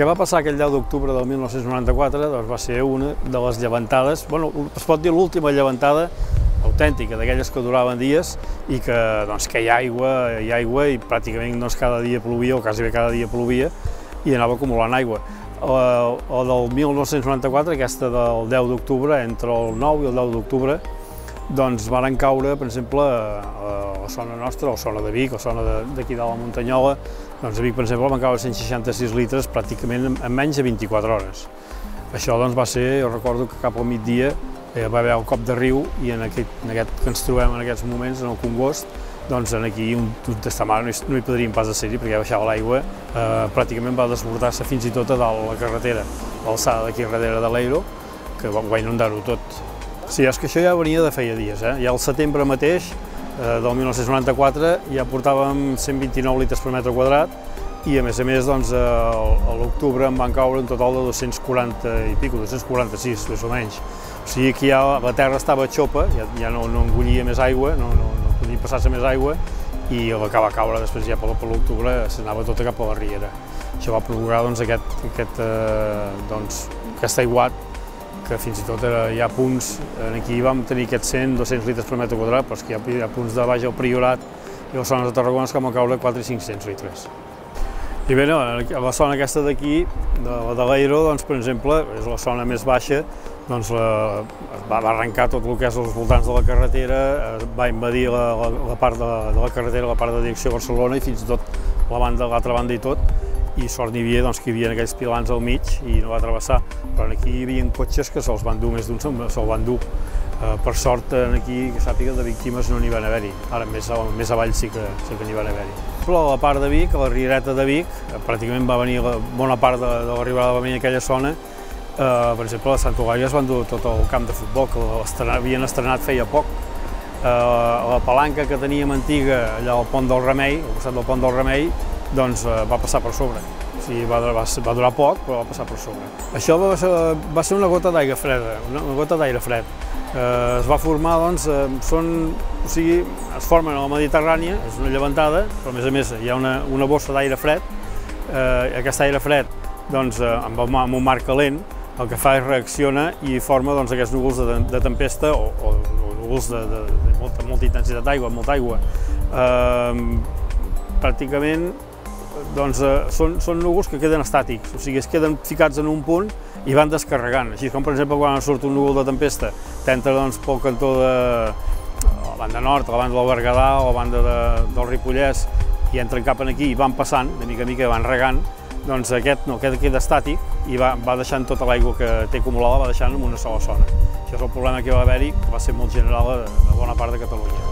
que va passar aquell 10 d'octubre del 1994 doncs, va ser una de les llevantades, bueno, es pot dir l'última llevantada autèntica, d'aquelles que duraven dies i que, doncs, que hi ha aigua i pràcticament doncs, cada dia plovia o quasi cada dia plovia i anava acumulant aigua. O del 1994, aquesta del 10 d'octubre, entre el 9 i el 10 d'octubre, doncs varen caure, per exemple, a la zona nostra, a la zona de Vic, a la zona d'aquí de la Muntanyola, doncs a Vic, per exemple, van caure 166 litres pràcticament en menys de 24 hores. Això doncs, va ser, jo recordo que cap al migdia va haver el cop de riu i en aquest que ens trobem en aquests moments, en el Congost, doncs aquí un testamar no hi podríem pas ser-hi perquè baixava l'aigua, pràcticament va desbordar-se fins i tot a dalt la carretera, l'alçada d'aquí darrere de l'Eiro, que va inundar-ho tot. Sí, és que això ja venia de feia dies, ja al setembre mateix del 1994 ja portàvem 129 litres per metre quadrat i a més doncs, a l'octubre en van caure un total de 240 i pico, 246 més o menys. O sigui que ja la terra estava xopa, ja no engollia més aigua, no podia passar-se més aigua i el que va caure després ja per l'octubre s'anava tota cap a la riera. Això va provocar doncs, aquest aiguat que fins i tot hi ha punts, aquí vam tenir aquests 100-200 litres per metre quadrat, però és que hi ha punts de baix al Priorat i a les zones de Tarragona que van caure 400 i 500 litres. I bé, a la zona aquesta d'aquí, de l'Eiro, doncs, per exemple, és la zona més baixa, doncs va arrencar tot el que és als voltants de la carretera, va invadir la part de la carretera, la part de direcció a Barcelona i fins i tot l'altra banda i tot, i sort n'hi havia que hi havia aquells pilans al mig i no va travessar, però aquí hi havia cotxes que se'ls van dur, més d'un se'l van dur. Per sort, aquí, que sàpiga, de víctimes no n'hi van haver-hi, ara més avall sí que n'hi van haver-hi. Però a la part de Vic, a la riereta de Vic, pràcticament va venir bona part de l'arribada va venir a aquella zona. Per exemple, a Sant Eulàlia es van dur tot el camp de futbol, que havien estrenat feia poc. La palanca que teníem antiga, allà al Pont del Remei, al costat del Pont del Remei, doncs va passar per sobre. O sigui, va durar poc, però va passar per sobre. Això va ser una gota d'aire freda, una gota d'aire fred. Es va formar, doncs, es formen a la Mediterrània, és una llevantada, però a més hi ha una bossa d'aire fred. Aquest aire fred, doncs, amb un mar calent, el que fa és reacciona i forma aquests núvols de tempesta o núvols de molta intensitat d'aigua, molta aigua. Pràcticament són núvols que queden estàtics, o sigui, es queden ficats en un punt i van descarregant. Així com, per exemple, quan surt un núvol de tempesta, t'entra pel cantó de la banda nord, a la banda del Berguedà o a la banda del Ripollès i entren cap aquí i van passant, de mica en mica van regant, doncs aquest no, aquest queda estàtic i va deixant tota l'aigua que té acumulada, va deixant en una sola zona. Això és el problema que va haver-hi, que va ser molt general a bona part de Catalunya.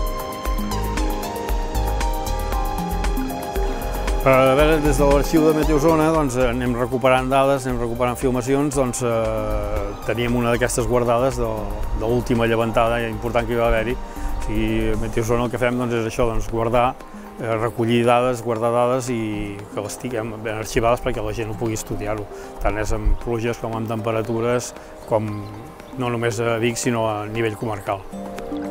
A veure, des de l'arxiu de Meteozona anem recuperant dades, anem recuperant filmacions, teníem una d'aquestes guardades de l'última llevantada important que hi va haver-hi. A Meteozona el que fem és això, guardar, recollir dades, guardar dades i que les tinguem ben arxivades perquè la gent no pugui estudiar-ho, tant és amb pluges com amb temperatures, com no només a Vic sinó a nivell comarcal.